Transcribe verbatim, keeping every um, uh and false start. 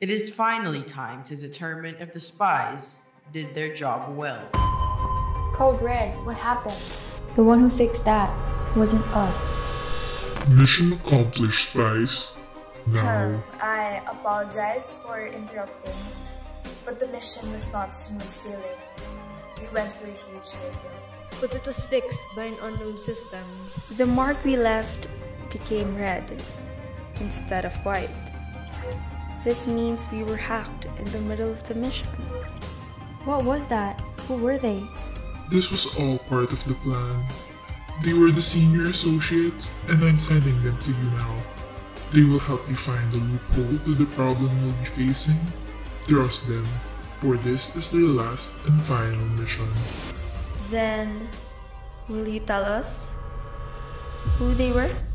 It is finally time to determine if the spies did their job well. Code Red, what happened? The one who fixed that wasn't us. Mission accomplished, spies. Now, Um, I apologize for interrupting, but the mission was not smooth sailing. We went through a huge hurdle. But it was fixed by an unknown system. The mark we left became red instead of white. This means we were hacked in the middle of the mission. What was that? Who were they? this was all part of the plan. They were the senior associates, and I'm sending them to you now. They will help you find the loophole to the problem you'll be facing. Trust them, for this is their last and final mission. Then, will you tell us who they were?